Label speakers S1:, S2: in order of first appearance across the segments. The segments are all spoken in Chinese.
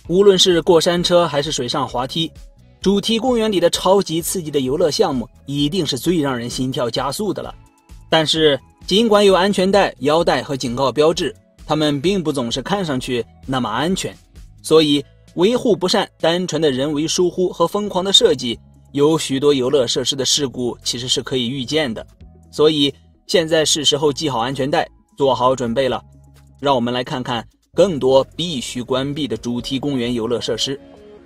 S1: 无论是过山车还是水上滑梯，主题公园里的超级刺激的游乐项目一定是最让人心跳加速的了。但是尽管有安全带、腰带和警告标志，它们并不总是看上去那么安全，所以维护不善、单纯的人为疏忽和疯狂的设计，有许多游乐设施的事故其实是可以预见的。所以现在是时候系好安全带，做好准备了。让我们来看看更多必须关闭的主题公园游乐设施。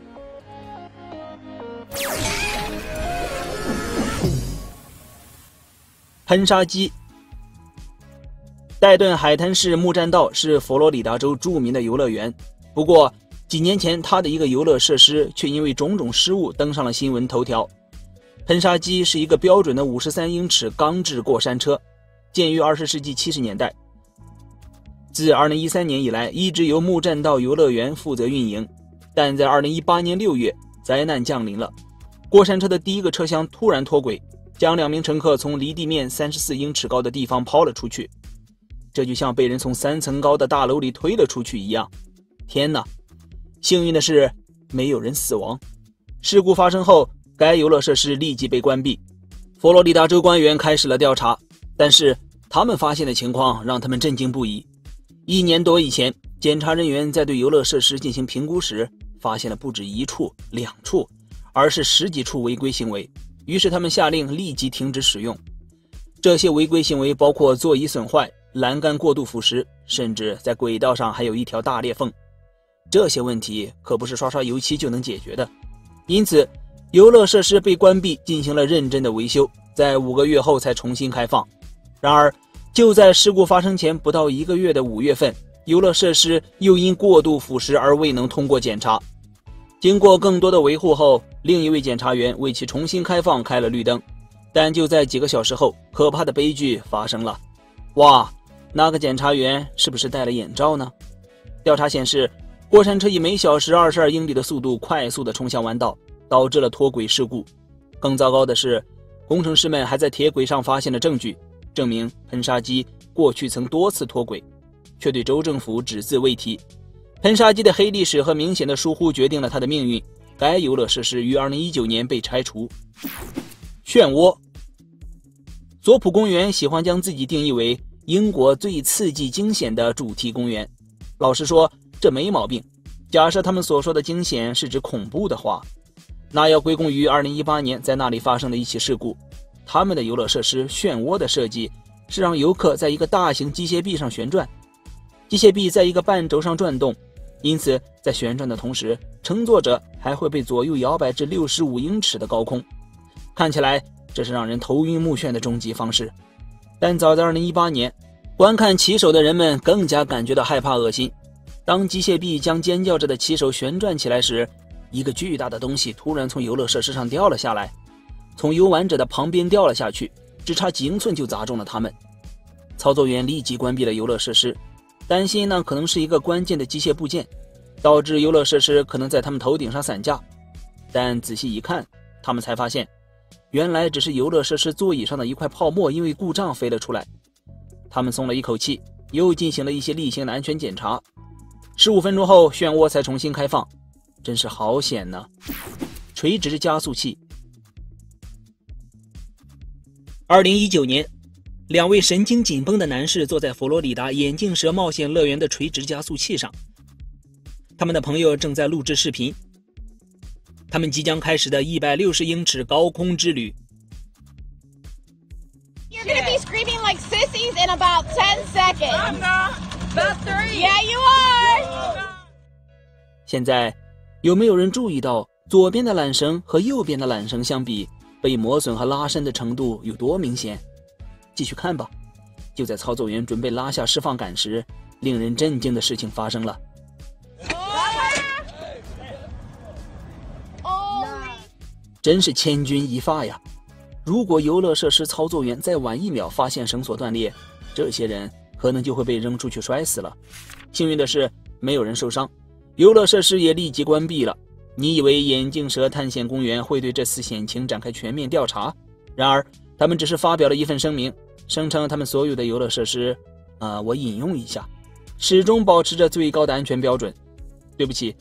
S1: 喷砂机。戴顿海滩市木栈道是佛罗里达州著名的游乐园，不过几年前它的一个游乐设施却因为种种失误登上了新闻头条。喷砂机是一个标准的53英尺钢制过山车，建于20世纪70年代。自2013年以来，一直由木栈道游乐园负责运营，但在2018年6月，灾难降临了。过山车的第一个车厢突然脱轨，将2名乘客从离地面34英尺高的地方抛了出去，这就像被人从3层高的大楼里推了出去一样。天哪！幸运的是，没有人死亡。事故发生后，该游乐设施立即被关闭。佛罗里达州官员开始了调查，但是他们发现的情况让他们震惊不已。1年多以前，检查人员在对游乐设施进行评估时，发现了不止1处、2处，而是10几处违规行为。于是他们下令立即停止使用。这些违规行为包括座椅损坏、栏杆过度腐蚀，甚至在轨道上还有一条大裂缝。这些问题可不是刷刷油漆就能解决的。因此，游乐设施被关闭，进行了认真的维修，在5个月后才重新开放。然而，就在事故发生前不到1个月的5月份，游乐设施又因过度腐蚀而未能通过检查。经过更多的维护后，另一位检察员为其重新开放开了绿灯。但就在几个小时后，可怕的悲剧发生了。哇，那个检察员是不是戴了眼罩呢？调查显示，过山车以每小时22英里的速度快速地冲向弯道，导致了脱轨事故。更糟糕的是，工程师们还在铁轨上发现了证据，证明喷砂机过去曾多次脱轨，却对州政府只字未提。喷砂机的黑历史和明显的疏忽决定了它的命运。该游乐设施于2019年被拆除。漩涡。索普公园喜欢将自己定义为英国最刺激惊险的主题公园。老实说，这没毛病。假设他们所说的惊险是指恐怖的话，那要归功于2018年在那里发生的一起事故。他们的游乐设施漩涡的设计是让游客在一个大型机械臂上旋转，机械臂在一个半轴上转动，因此在旋转的同时，乘坐者还会被左右摇摆至65英尺的高空。看起来这是让人头晕目眩的终极方式。但早在2018年，观看骑手的人们更加感觉到害怕恶心。当机械臂将尖叫着的骑手旋转起来时，一个巨大的东西突然从游乐设施上掉了下来，从游玩者的旁边掉了下去，只差几英寸就砸中了他们。操作员立即关闭了游乐设施，担心那可能是一个关键的机械部件，导致游乐设施可能在他们头顶上散架。但仔细一看，他们才发现，原来只是游乐设施座椅上的一块泡沫因为故障飞了出来。他们松了一口气，又进行了一些例行的安全检查。15分钟后，漩涡才重新开放。真是好险呢！垂直加速器。2019年，2位神经紧绷的男士坐在佛罗里达眼镜蛇冒险乐园的垂直加速器上，他们的朋友正在录制视频。他们即将开始的160英尺高空之旅。
S2: You're gonna be screaming like sissies in about 10 seconds.
S3: I'm not. About 3.
S2: Yeah, you are.
S1: 现在，有没有人注意到左边的缆绳和右边的缆绳相比，被磨损和拉伸的程度有多明显？继续看吧。就在操作员准备拉下释放杆时，令人震惊的事情发生了。真是千钧一发呀！如果游乐设施操作员再晚1秒发现绳索断裂，这些人可能就会被扔出去摔死了。幸运的是，没有人受伤，游乐设施也立即关闭了。你以为眼镜蛇探险公园会对这次险情展开全面调查？然而，他们只是发表了一份声明，声称他们所有的游乐设施，我引用一下，始终保持着最高的安全标准。对不起，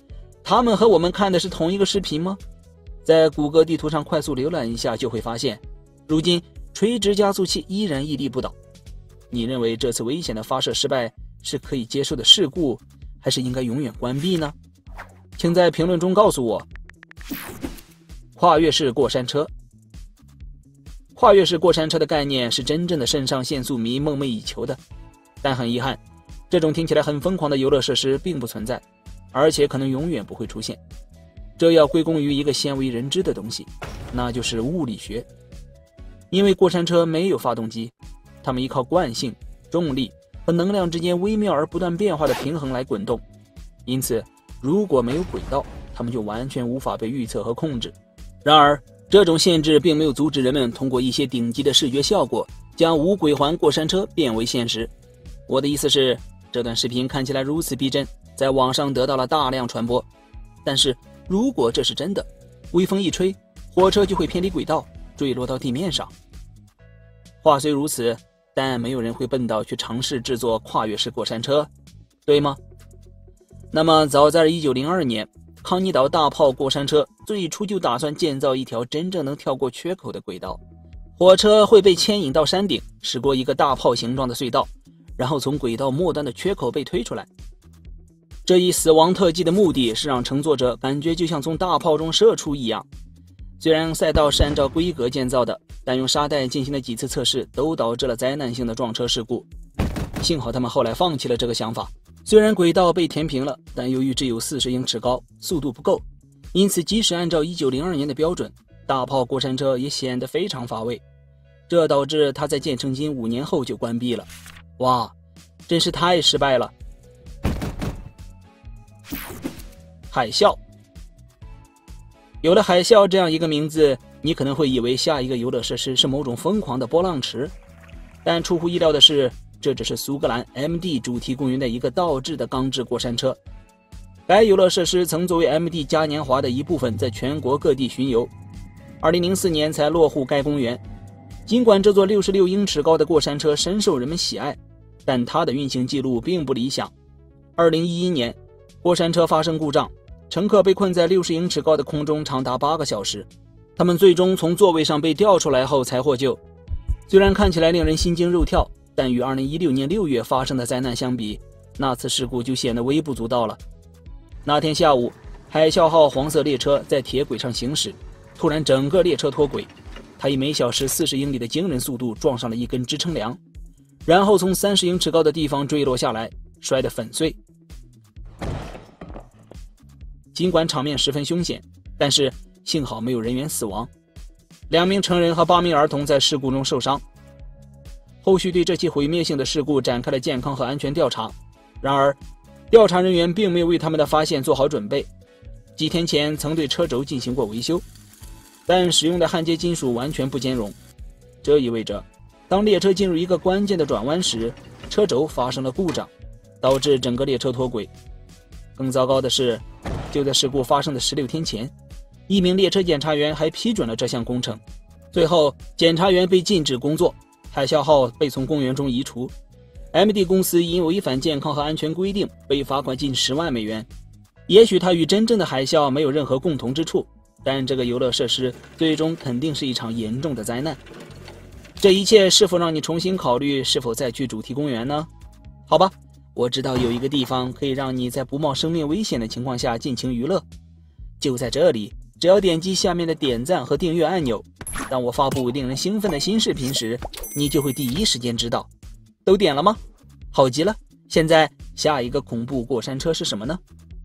S1: 他们和我们看的是同一个视频吗？在谷歌地图上快速浏览一下，就会发现，如今垂直加速器依然屹立不倒。你认为这次危险的发射失败是可以接受的事故，还是应该永远关闭呢？请在评论中告诉我。跨越式过山车，跨越式过山车的概念是真正的肾上腺素迷梦寐以求的，但很遗憾，这种听起来很疯狂的游乐设施并不存在，而且可能永远不会出现。这要归功于一个鲜为人知的东西，那就是物理学。因为过山车没有发动机，它们依靠惯性、重力和能量之间微妙而不断变化的平衡来滚动，因此如果没有轨道，它们就完全无法被预测和控制。然而这种限制并没有阻止人们通过一些顶级的视觉效果将无轨环过山车变为现实。我的意思是，这段视频看起来如此逼真，在网上得到了大量传播，但是如果这是真的，微风一吹，火车就会偏离轨道，坠落到地面上。话虽如此，但没有人会笨到去尝试制作跨越式过山车，对吗？那么早在1902年，康尼岛大炮过山车最初就打算建造一条真正能跳过缺口的轨道，火车会被牵引到山顶，驶过一个大炮形状的隧道，然后从轨道末端的缺口被推出来。这一死亡特技的目的是让乘坐者感觉就像从大炮中射出一样。虽然赛道是按照规格建造的，但用沙袋进行的几次测试都导致了灾难性的撞车事故。幸好他们后来放弃了这个想法。虽然轨道被填平了，但由于只有40英尺高，速度不够，因此即使按照1902年的标准，大炮过山车也显得非常乏味。这导致它在建成仅5年后就关闭了。哇，真是太失败了。海啸。有了海啸这样一个名字，你可能会以为下一个游乐设施是某种疯狂的波浪池，但出乎意料的是，这只是苏格兰 MD 主题公园的一个倒置的钢制过山车。该游乐设施曾作为 MD 嘉年华的一部分在全国各地巡游，2004年才落户该公园。尽管这座66英尺高的过山车深受人们喜爱，但它的运行记录并不理想。2011年，过山车发生故障，乘客被困在60英尺高的空中长达8个小时，他们最终从座位上被吊出来后才获救。虽然看起来令人心惊肉跳，但与2016年6月发生的灾难相比，那次事故就显得微不足道了。那天下午，海啸号黄色列车在铁轨上行驶，突然整个列车脱轨，它以每小时40英里的惊人速度撞上了一根支撑梁，然后从30英尺高的地方坠落下来，摔得粉碎。尽管场面十分凶险，但是幸好没有人员死亡，2名成人和8名儿童在事故中受伤。后续对这起毁灭性的事故展开了健康和安全调查，然而调查人员并没有为他们的发现做好准备。几天前曾对车轴进行过维修，但使用的焊接金属完全不兼容，这意味着当列车进入一个关键的转弯时，车轴发生了故障，导致整个列车脱轨。更糟糕的是，就在事故发生的16天前，一名列车检查员还批准了这项工程。最后检查员被禁止工作，海啸号被从公园中移除。MD 公司因违反健康和安全规定被罚款近10万美元。也许它与真正的海啸没有任何共同之处，但这个游乐设施最终肯定是一场严重的灾难。这一切是否让你重新考虑是否再去主题公园呢？好吧，我知道有一个地方可以让你在不冒生命危险的情况下尽情娱乐，就在这里。只要点击下面的点赞和订阅按钮，当我发布令人兴奋的新视频时，你就会第一时间知道。都点了吗？好极了！现在下一个恐怖过山车是什么呢？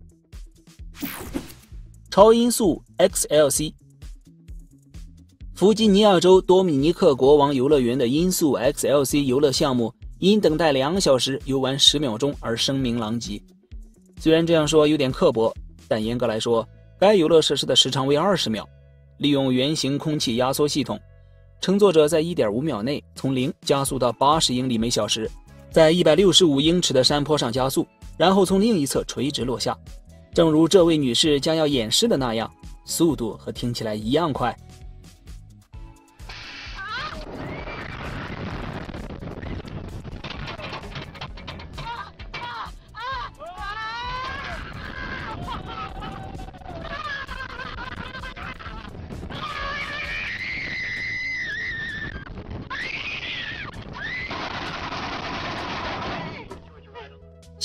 S1: 超音速 XLC。 弗吉尼亚州多米尼克国王游乐园的音速 XLC 游乐项目因等待2小时游玩10秒钟而声名狼藉。虽然这样说有点刻薄，但严格来说，该游乐设施的时长为20秒，利用圆形空气压缩系统，乘坐者在 1.5 秒内从0加速到80英里每小时，在165英尺的山坡上加速，然后从另一侧垂直落下。正如这位女士将要演示的那样，速度和听起来一样快。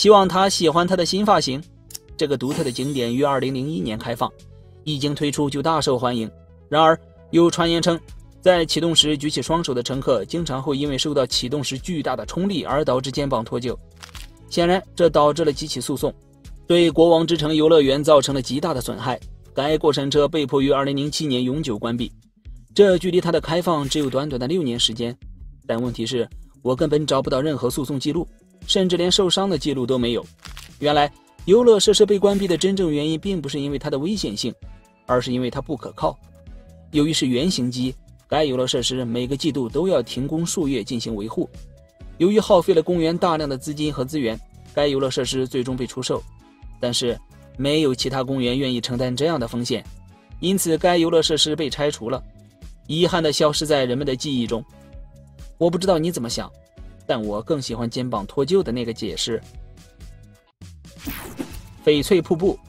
S1: 希望他喜欢他的新发型。这个独特的景点于2001年开放，一经推出就大受欢迎。然而，有传言称，在启动时举起双手的乘客经常会因为受到启动时巨大的冲力而导致肩膀脱臼。显然，这导致了几起诉讼，对国王之城游乐园造成了极大的损害。该过山车被迫于2007年永久关闭，这距离它的开放只有短短的6年时间。但问题是，我根本找不到任何诉讼记录，甚至连受伤的记录都没有。原来，游乐设施被关闭的真正原因并不是因为它的危险性，而是因为它不可靠。由于是原型机，该游乐设施每个季度都要停工数月进行维护。由于耗费了公园大量的资金和资源，该游乐设施最终被出售。但是，没有其他公园愿意承担这样的风险，因此该游乐设施被拆除了，遗憾地消失在人们的记忆中。我不知道你怎么想，但我更喜欢肩膀脱臼的那个解释。翡翠瀑布。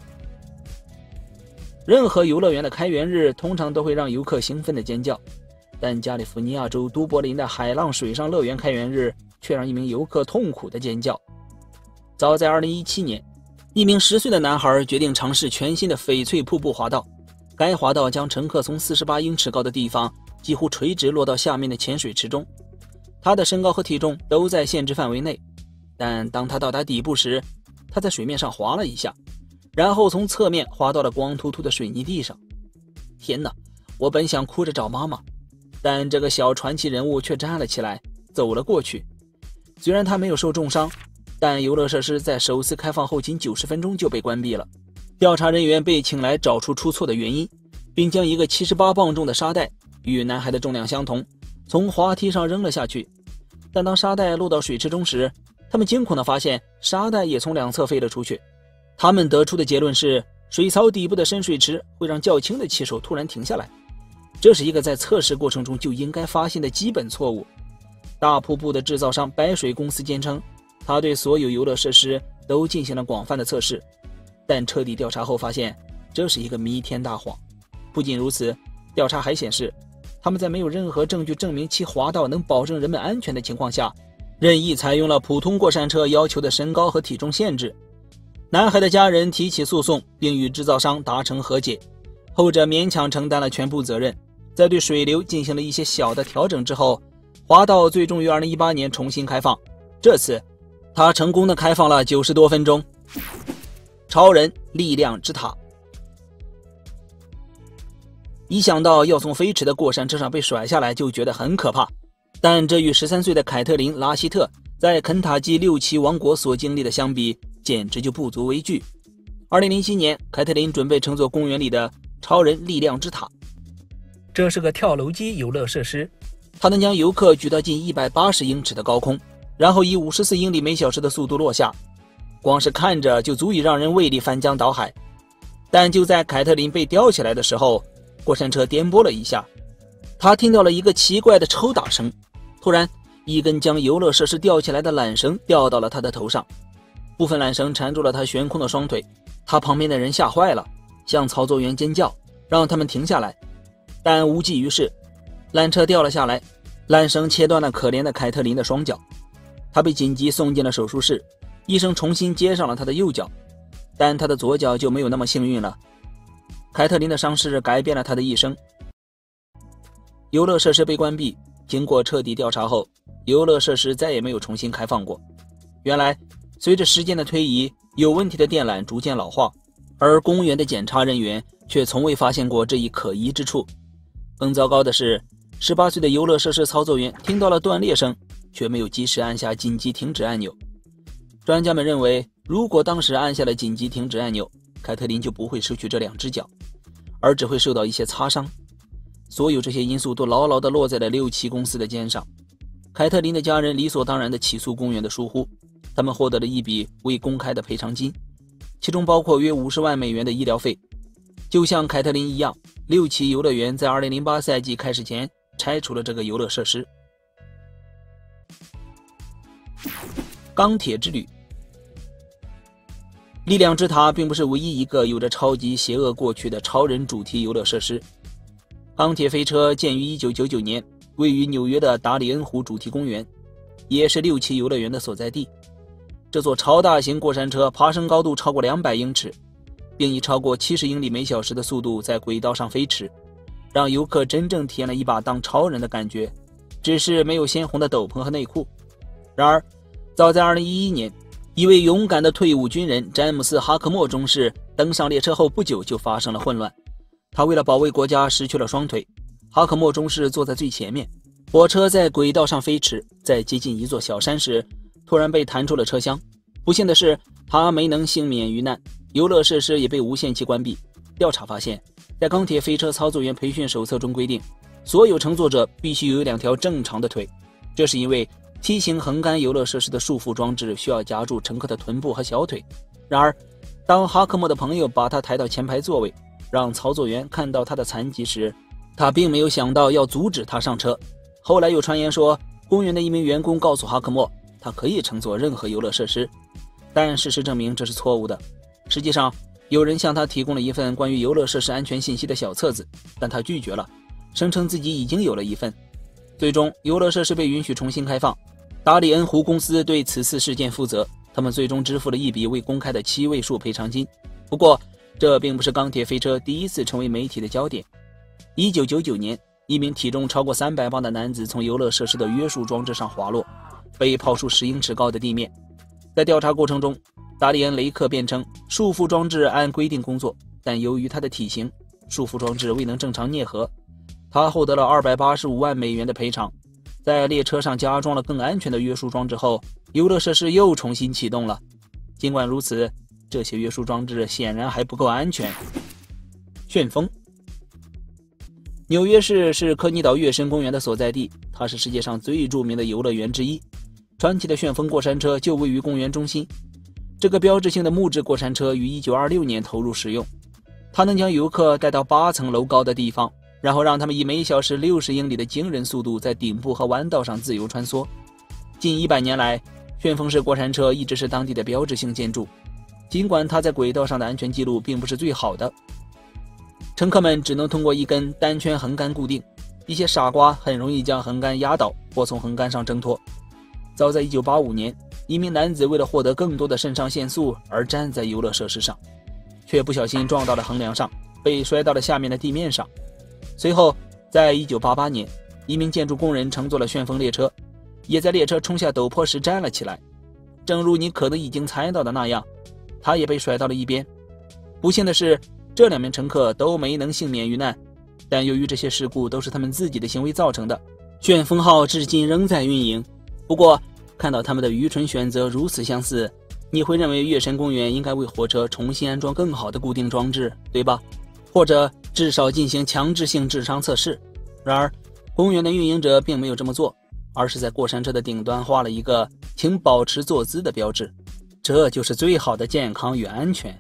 S1: 任何游乐园的开园日通常都会让游客兴奋的尖叫，但加利福尼亚州都柏林的海浪水上乐园开园日却让一名游客痛苦的尖叫。早在2017年，一名10岁的男孩决定尝试全新的翡翠瀑布滑道。该滑道将乘客从48英尺高的地方几乎垂直落到下面的浅水池中，他的身高和体重都在限制范围内，但当他到达底部时，他在水面上滑了一下，然后从侧面滑到了光秃秃的水泥地上。天哪，我本想哭着找妈妈，但这个小传奇人物却站了起来，走了过去。虽然他没有受重伤，但游乐设施在首次开放后仅90分钟就被关闭了。调查人员被请来找出出错的原因，并将一个78磅重的沙袋与男孩的重量相同从滑梯上扔了下去。但当沙袋落到水池中时，他们惊恐地发现沙袋也从两侧飞了出去。他们得出的结论是，水槽底部的深水池会让较轻的气手突然停下来，这是一个在测试过程中就应该发现的基本错误。大瀑布的制造商白水公司坚称，他对所有游乐设施都进行了广泛的测试，但彻底调查后发现，这是一个弥天大谎。不仅如此，调查还显示，他们在没有任何证据证明其滑道能保证人们安全的情况下，任意采用了普通过山车要求的身高和体重限制。男孩的家人提起诉讼，并与制造商达成和解，后者勉强承担了全部责任。在对水流进行了一些小的调整之后，滑道最终于2018年重新开放。这次，他成功的开放了90多分钟。超人力量之塔。一想到要从飞驰的过山车上被甩下来就觉得很可怕，但这与13岁的凯特琳·拉希特在肯塔基6旗王国所经历的相比，简直就不足为惧。2007年，凯特琳准备乘坐公园里的超人力量之塔。这是个跳楼机游乐设施，它能将游客举到近180英尺的高空，然后以54英里每小时的速度落下。光是看着就足以让人胃里翻江倒海。但就在凯特琳被吊起来的时候，过山车颠簸了一下，他听到了一个奇怪的抽打声。突然，一根将游乐设施吊起来的缆绳掉到了他的头上，部分缆绳缠住了他悬空的双腿。他旁边的人吓坏了，向操作员尖叫，让他们停下来，但无济于事。缆车掉了下来，缆绳切断了可怜的凯特琳的双脚。他被紧急送进了手术室，医生重新接上了他的右脚，但他的左脚就没有那么幸运了。凯特琳的伤势改变了他的一生。游乐设施被关闭，经过彻底调查后，游乐设施再也没有重新开放过。原来，随着时间的推移，有问题的电缆逐渐老化，而公园的检查人员却从未发现过这一可疑之处。更糟糕的是，18岁的游乐设施操作员听到了断裂声，却没有及时按下紧急停止按钮。专家们认为，如果当时按下了紧急停止按钮，凯特琳就不会失去这2只脚，而只会受到一些擦伤。所有这些因素都牢牢地落在了6旗公司的肩上。凯特琳的家人理所当然地起诉公园的疏忽，他们获得了一笔未公开的赔偿金，其中包括约50万美元的医疗费。就像凯特琳一样，6旗游乐园在2008赛季开始前拆除了这个游乐设施。钢铁之旅。力量之塔并不是唯一一个有着超级邪恶过去的超人主题游乐设施。钢铁飞车建于1999年，位于纽约的达里恩湖主题公园，也是6旗游乐园的所在地。 这座超大型过山车爬升高度超过200英尺，并以超过70英里每小时的速度在轨道上飞驰，让游客真正体验了一把当超人的感觉，只是没有鲜红的斗篷和内裤。然而，早在2011年，一位勇敢的退伍军人詹姆斯·哈克默中士登上列车后不久就发生了混乱，他为了保卫国家失去了双腿。哈克默中士坐在最前面，火车在轨道上飞驰，在接近一座小山时，突然被弹出了车厢。不幸的是，他没能幸免于难，游乐设施也被无限期关闭。调查发现，在钢铁飞车操作员培训手册中规定，所有乘坐者必须有2条正常的腿，这是因为梯形横杆游乐设施的束缚装置需要夹住乘客的臀部和小腿。然而，当哈克默的朋友把他抬到前排座位，让操作员看到他的残疾时，他并没有想到要阻止他上车。后来有传言说，公园的一名员工告诉哈克默，他可以乘坐任何游乐设施，但事实证明这是错误的。实际上，有人向他提供了一份关于游乐设施安全信息的小册子，但他拒绝了，声称自己已经有了一份。最终，游乐设施被允许重新开放。达里恩湖公司对此次事件负责，他们最终支付了一笔未公开的7位数赔偿金。不过，这并不是钢铁飞车第一次成为媒体的焦点。1999年，一名体重超过300磅的男子从游乐设施的约束装置上滑落，被抛出10英尺高的地面。在调查过程中，达里恩·雷克辩称束缚装置按规定工作，但由于他的体型，束缚装置未能正常啮合。他获得了285万美元的赔偿。在列车上加装了更安全的约束装置后，游乐设施又重新启动了。尽管如此，这些约束装置显然还不够安全。旋风。纽约市是科尼岛月神公园的所在地，它是世界上最著名的游乐园之一。传奇的旋风过山车就位于公园中心。这个标志性的木质过山车于1926年投入使用，它能将游客带到8层楼高的地方，然后让他们以每小时60英里的惊人速度在顶部和弯道上自由穿梭。近100年来，旋风式过山车一直是当地的标志性建筑，尽管它在轨道上的安全记录并不是最好的。乘客们只能通过一根单圈横杆固定，一些傻瓜很容易将横杆压倒或从横杆上挣脱。早在1985年，一名男子为了获得更多的肾上腺素而站在游乐设施上，却不小心撞到了横梁上，被摔到了下面的地面上。随后，在1988年，一名建筑工人乘坐了旋风列车，也在列车冲下陡坡时站了起来。正如你可能已经猜到的那样，他也被甩到了一边。不幸的是，这2名乘客都没能幸免于难，但由于这些事故都是他们自己的行为造成的，旋风号至今仍在运营。不过，看到他们的愚蠢选择如此相似，你会认为月神公园应该为火车重新安装更好的固定装置，对吧？或者至少进行强制性智商测试。然而，公园的运营者并没有这么做，而是在过山车的顶端画了一个“请保持坐姿”的标志，这就是最好的健康与安全。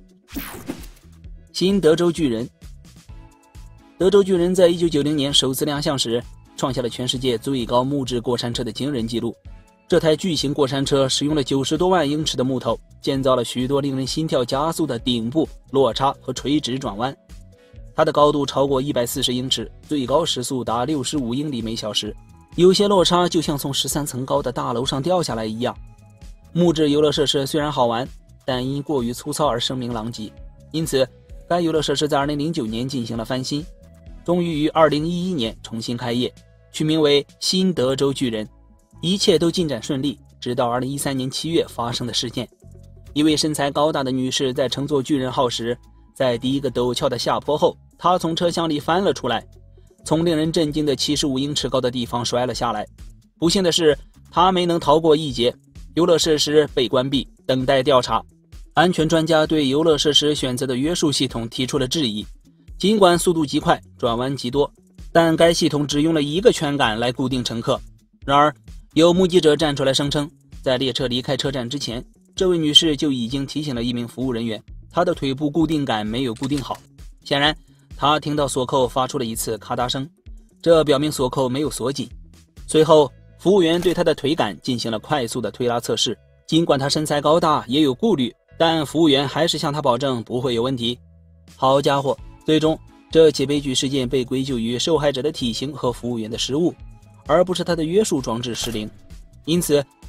S1: 新德州巨人。德州巨人在1990年首次亮相时，创下了全世界最高木质过山车的惊人纪录。这台巨型过山车使用了90多万英尺的木头，建造了许多令人心跳加速的顶部、落差和垂直转弯。它的高度超过140英尺，最高时速达65英里每小时，有些落差就像从13层高的大楼上掉下来一样。木质游乐设施虽然好玩，但因过于粗糙而声名狼藉，因此该游乐设施在2009年进行了翻新，终于于2011年重新开业，取名为新德州巨人。一切都进展顺利，直到2013年7月发生的事件。一位身材高大的女士在乘坐巨人号时，在第一个陡峭的下坡后，她从车厢里翻了出来，从令人震惊的75英尺高的地方摔了下来。不幸的是，她没能逃过一劫，游乐设施被关闭，等待调查。安全专家对游乐设施选择的约束系统提出了质疑。尽管速度极快，转弯极多，但该系统只用了1个圈杆来固定乘客。然而，有目击者站出来声称，在列车离开车站之前，这位女士就已经提醒了一名服务人员，她的腿部固定杆没有固定好。显然，她听到锁扣发出了一次咔嗒声，这表明锁扣没有锁紧。随后，服务员对她的腿杆进行了快速的推拉测试。尽管她身材高大，也有顾虑，但服务员还是向她保证不会有问题。好家伙，最终这起悲剧事件被归咎于受害者的体型和服务员的失误，而不是他的约束装置失灵。因此，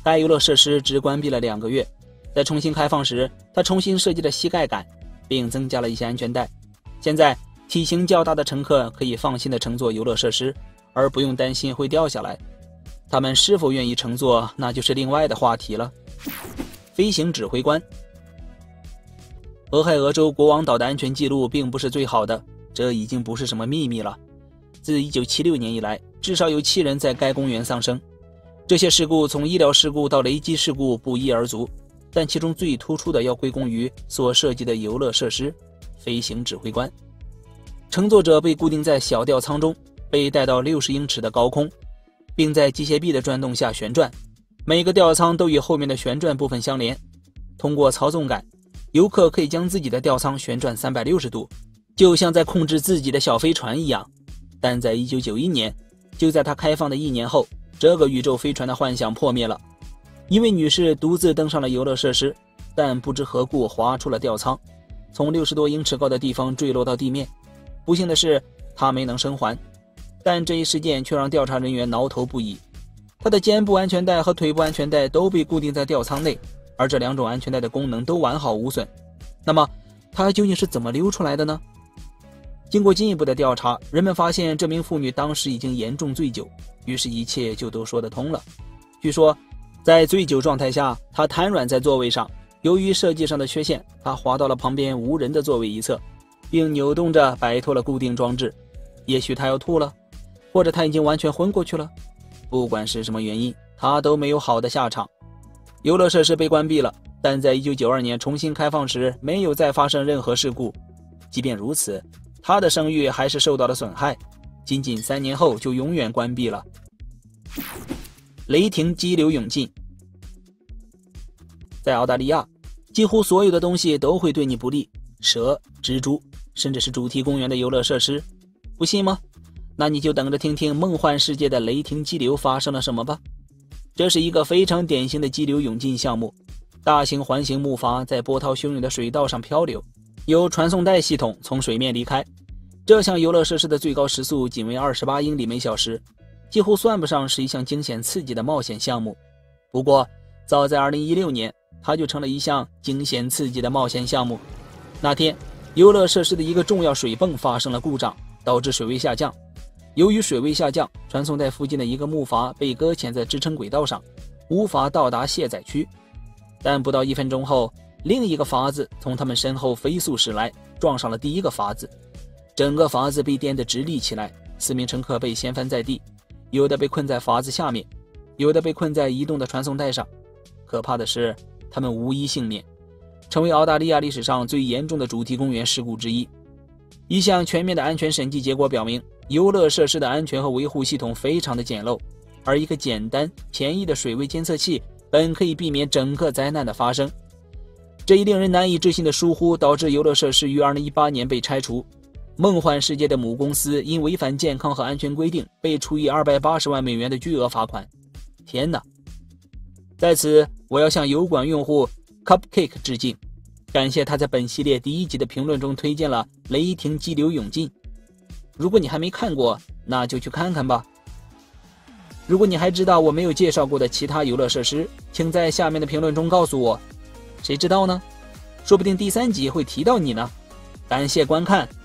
S1: 该游乐设施只关闭了2个月，在重新开放时，它重新设计了膝盖杆，并增加了一些安全带。现在，体型较大的乘客可以放心地乘坐游乐设施，而不用担心会掉下来。他们是否愿意乘坐，那就是另外的话题了。飞行指挥官。俄亥俄州国王岛的安全记录并不是最好的，这已经不是什么秘密了。自1976年以来，至少有7人在该公园丧生。这些事故从医疗事故到雷击事故不一而足，但其中最突出的要归功于所涉及的游乐设施——飞行指挥官。乘坐者被固定在小吊舱中，被带到60英尺的高空，并在机械臂的转动下旋转。每个吊舱都与后面的旋转部分相连。通过操纵杆，游客可以将自己的吊舱旋转360度，就像在控制自己的小飞船一样。但在1991年，就在它开放的1年后，这个宇宙飞船的幻想破灭了。一位女士独自登上了游乐设施，但不知何故滑出了吊舱，从60多英尺高的地方坠落到地面。不幸的是，她没能生还。但这一事件却让调查人员挠头不已。她的肩部安全带和腿部安全带都被固定在吊舱内，而这2种安全带的功能都完好无损。那么，她究竟是怎么溜出来的呢？经过进一步的调查，人们发现这名妇女当时已经严重醉酒，于是一切就都说得通了。据说，在醉酒状态下，她瘫软在座位上，由于设计上的缺陷，她滑到了旁边无人的座位一侧，并扭动着摆脱了固定装置。也许她要吐了，或者她已经完全昏过去了。不管是什么原因，她都没有好的下场。游乐设施被关闭了，但在1992年重新开放时，没有再发生任何事故。即便如此，他的声誉还是受到了损害，仅仅3年后就永远关闭了。雷霆激流勇进。在澳大利亚，几乎所有的东西都会对你不利，蛇、蜘蛛，甚至是主题公园的游乐设施。不信吗？那你就等着听听梦幻世界的雷霆激流发生了什么吧。这是一个非常典型的激流勇进项目，大型环形木筏在波涛汹涌的水道上漂流，由传送带系统从水面离开。这项游乐设施的最高时速仅为28英里每小时，几乎算不上是一项惊险刺激的冒险项目。不过，早在2016年，它就成了一项惊险刺激的冒险项目。那天，游乐设施的一个重要水泵发生了故障，导致水位下降。由于水位下降，传送带附近的一个木筏被搁浅在支撑轨道上，无法到达卸载区。但不到1分钟后，另一个筏子从他们身后飞速驶来，撞上了第一个筏子。整个筏子被颠得直立起来，4名乘客被掀翻在地，有的被困在筏子下面，有的被困在移动的传送带上。可怕的是，他们无一幸免，成为澳大利亚历史上最严重的主题公园事故之一。一项全面的安全审计结果表明，游乐设施的安全和维护系统非常的简陋，而一个简单便宜的水位监测器本可以避免整个灾难的发生。这一令人难以置信的疏忽导致游乐设施于2018年被拆除。梦幻世界的母公司因违反健康和安全规定被处以280万美元的巨额罚款。天哪！在此，我要向油管用户 Cupcake 致敬，感谢他在本系列第1集的评论中推荐了雷霆激流勇进。如果你还没看过，那就去看看吧。如果你还知道我没有介绍过的其他游乐设施，请在下面的评论中告诉我。谁知道呢？说不定第3集会提到你呢。感谢观看。